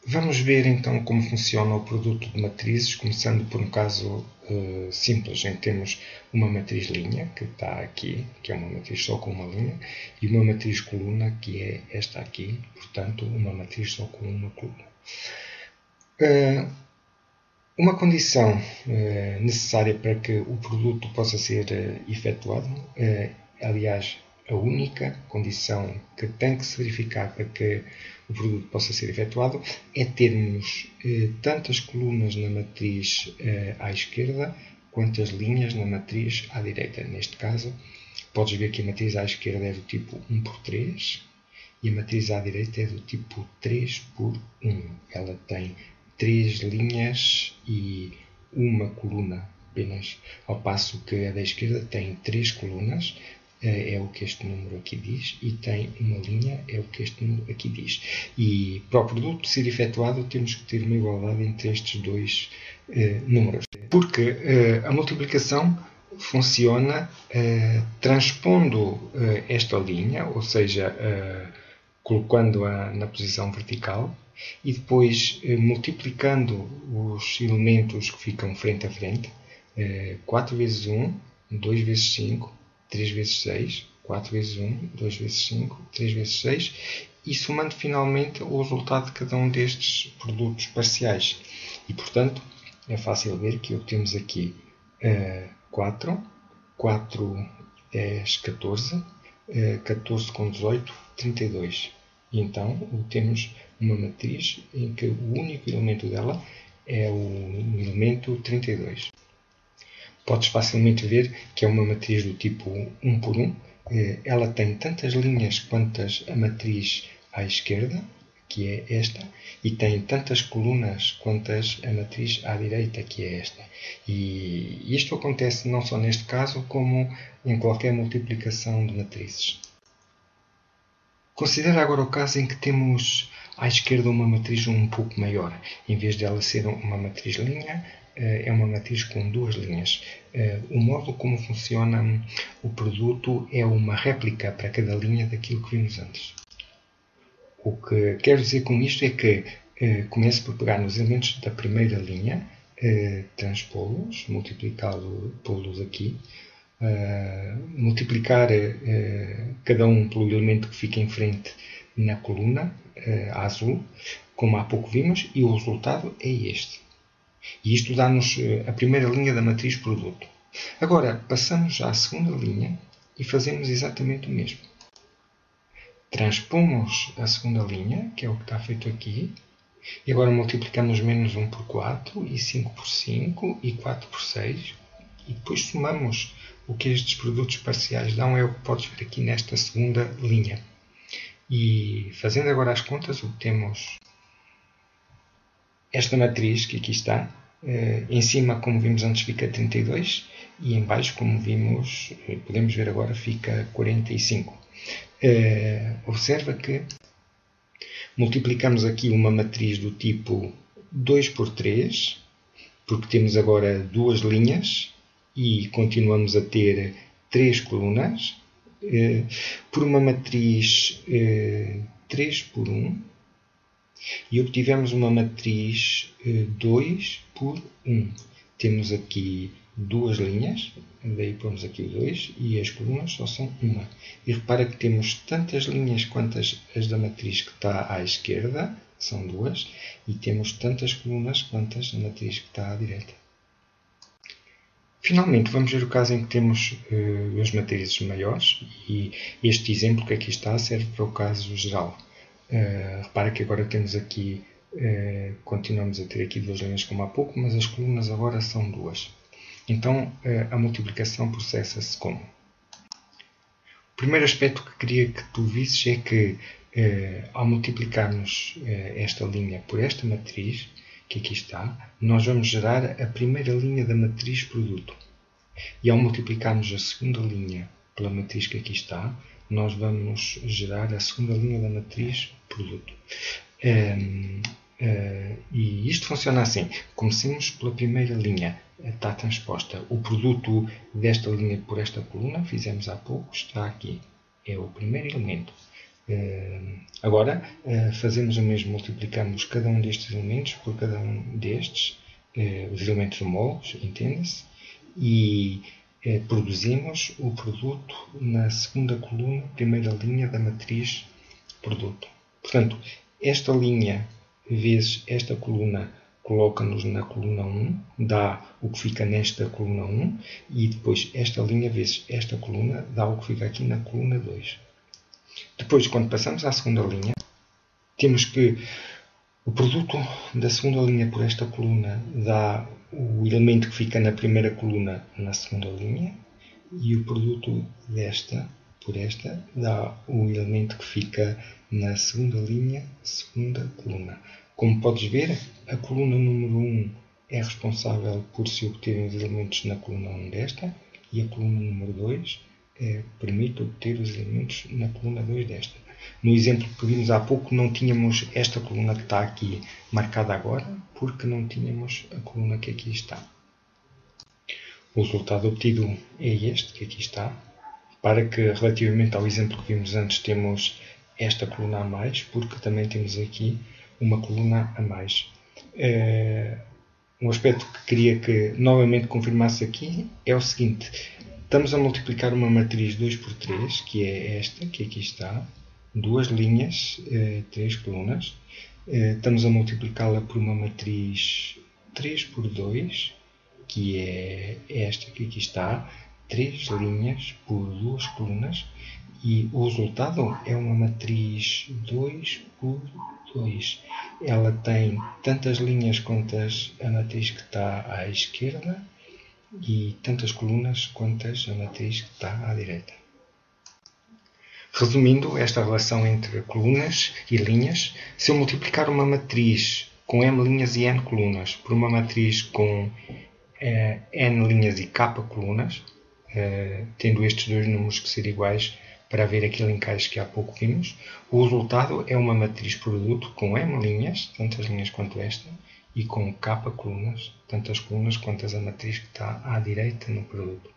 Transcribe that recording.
Vamos ver então como funciona o produto de matrizes, começando por um caso simples, em que temos uma matriz linha, que está aqui, que é uma matriz só com uma linha, e uma matriz coluna, que é esta aqui, portanto, uma matriz só com uma coluna. Uma condição necessária para que o produto possa ser efetuado, aliás, a única condição que tem que se verificar para que o produto possa ser efetuado é termos tantas colunas na matriz à esquerda quanto as linhas na matriz à direita. Neste caso, podes ver que a matriz à esquerda é do tipo 1 por 3 e a matriz à direita é do tipo 3 por 1. Ela tem 3 linhas e uma coluna apenas, ao passo que a da esquerda tem 3 colunas, é o que este número aqui diz, e tem uma linha, é o que este número aqui diz. E para o produto ser efetuado temos que ter uma igualdade entre estes dois números, porque a multiplicação funciona transpondo esta linha, ou seja, colocando-a na posição vertical, e depois multiplicando os elementos que ficam frente a frente, 4 vezes 1, 2 vezes 5, 3 vezes 6, 4 vezes 1, 2 vezes 5, 3 vezes 6, e somando finalmente o resultado de cada um destes produtos parciais. E, portanto, é fácil ver que obtemos aqui 4, 4, 10, 14, 14 com 18, 32. E então temos uma matriz em que o único elemento dela é o elemento 32. Podes facilmente ver que é uma matriz do tipo 1 por 1. Ela tem tantas linhas quantas a matriz à esquerda, que é esta, e tem tantas colunas quantas a matriz à direita, que é esta. E isto acontece não só neste caso, como em qualquer multiplicação de matrizes. Considera agora o caso em que temos à esquerda uma matriz um pouco maior. Em vez de ela ser uma matriz linha, é uma matriz com duas linhas. O modo como funciona o produto é uma réplica para cada linha daquilo que vimos antes. O que quero dizer com isto é que começo por pegar nos elementos da primeira linha, transpô-los, multiplicá-los aqui, multiplicar cada um pelo elemento que fica em frente na coluna azul, como há pouco vimos, e o resultado é este. E isto dá-nos a primeira linha da matriz produto. Agora, passamos à segunda linha e fazemos exatamente o mesmo. Transpomos a segunda linha, que é o que está feito aqui, e agora multiplicamos menos 1 por 4, e 5 por 5, e 4 por 6, e depois somamos o que estes produtos parciais dão, é o que podes ver aqui nesta segunda linha. E fazendo agora as contas, obtemos esta matriz que aqui está. Em cima, como vimos antes, fica 32 e em baixo, como vimos, podemos ver agora, fica 45. Observa que multiplicamos aqui uma matriz do tipo 2 por 3, porque temos agora duas linhas e continuamos a ter 3 colunas, por uma matriz 3 por 1, e obtivemos uma matriz 2 por 1. Temos aqui duas linhas, daí pomos aqui o 2, e as colunas só são uma. E repara que temos tantas linhas quantas as da matriz que está à esquerda, são duas, e temos tantas colunas quantas a matriz que está à direita. Finalmente, vamos ver o caso em que temos duas matrizes maiores, e este exemplo que aqui está serve para o caso geral. Repara que agora temos aqui, continuamos a ter aqui duas linhas como há pouco, mas as colunas agora são duas. Então, a multiplicação processa-se como? O primeiro aspecto que queria que tu visses é que, ao multiplicarmos esta linha por esta matriz, que aqui está, nós vamos gerar a primeira linha da matriz produto. E ao multiplicarmos a segunda linha pela matriz que aqui está, nós vamos gerar a segunda linha da matriz produto. E isto funciona assim. Comecemos pela primeira linha. Está transposta. O produto desta linha por esta coluna, fizemos há pouco, está aqui. É o primeiro elemento. Agora, fazemos o mesmo, multiplicamos cada um destes elementos por cada um destes, os elementos homólogos, entende-se, e produzimos o produto na segunda coluna, primeira linha da matriz produto. Portanto, esta linha vezes esta coluna coloca-nos na coluna 1, dá o que fica nesta coluna 1, e depois esta linha vezes esta coluna dá o que fica aqui na coluna 2. Depois, quando passamos à segunda linha, temos que o produto da segunda linha por esta coluna dá o elemento que fica na primeira coluna na segunda linha, e o produto desta por esta dá o elemento que fica na segunda linha, segunda coluna. Como podes ver, a coluna número 1 é responsável por se obterem os elementos na coluna 1 desta, e a coluna número 2 permite obter os elementos na coluna 2 desta. No exemplo que vimos há pouco, não tínhamos esta coluna que está aqui marcada agora, porque não tínhamos a coluna que aqui está. O resultado obtido é este, que aqui está. Para que, relativamente ao exemplo que vimos antes, temos esta coluna a mais, porque também temos aqui uma coluna a mais. Um aspecto que queria que novamente confirmasse aqui é o seguinte: estamos a multiplicar uma matriz 2 por 3, que é esta, que aqui está, duas linhas, 3 colunas. Estamos a multiplicá-la por uma matriz 3 por 2, que é esta que aqui está, 3 linhas por 2 colunas, e o resultado é uma matriz 2 por 2. Ela tem tantas linhas quantas a matriz que está à esquerda e tantas colunas quantas a matriz que está à direita. Resumindo esta relação entre colunas e linhas, se eu multiplicar uma matriz com m linhas e n colunas por uma matriz com n linhas e k colunas, tendo estes dois números que ser iguais para haver aquele encaixe que há pouco vimos, o resultado é uma matriz produto com m linhas, tantas linhas quanto esta, e com k colunas, tantas colunas quantas a matriz que está à direita no produto.